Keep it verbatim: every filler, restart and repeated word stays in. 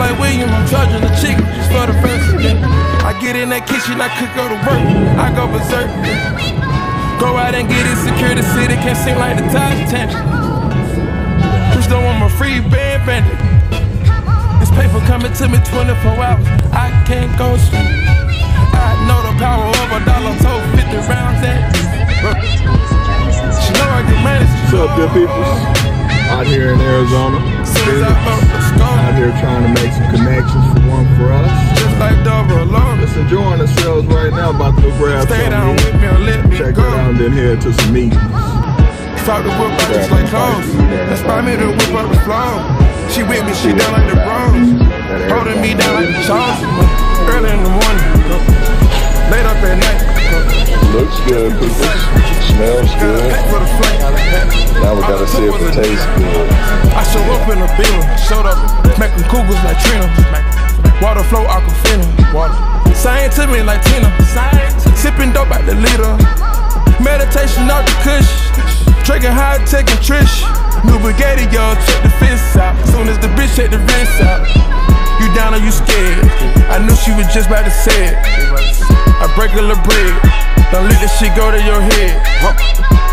like William, I'm charging the chicken just for the first yeah. I get in that kitchen, I cook, go to work, I go berserk. Yeah. Go out and get it, secure the city, can't seem like the Titanic. Bitch don't want my free band bandit. This paper coming to me twenty-four hours, I can't go sleep. I know the power of a dollar, told fifty rounds at. She know I get money. What's up, good people? Out here in Arizona, out here trying to make some connections for one for us. Just like double alone. Just enjoying ourselves right now, about to go grab Stay something. down with me or let me Check go. it out and then head to some meetings. Talk to whip out just like clothes. Inspire me to whip up the flow. She with me, she down like the bros. Holding me down like the chosen. Early in the morning, late up at night. Looks good, people. Smells good. Now we gotta see if it tastes good. I show up in a bill, showed up, making cougars like Trina. Water flow, aquafina. Water. Saying to me like Tina. Sipping dope out the liter. Meditation out the kush. Drinking high tech and Trish. New Bugatti, y'all, check the fence out. Soon as the bitch check the wrist out. You down or you scared? I knew she was just about to say it. I break a little bread. Don't let this shit go to your head.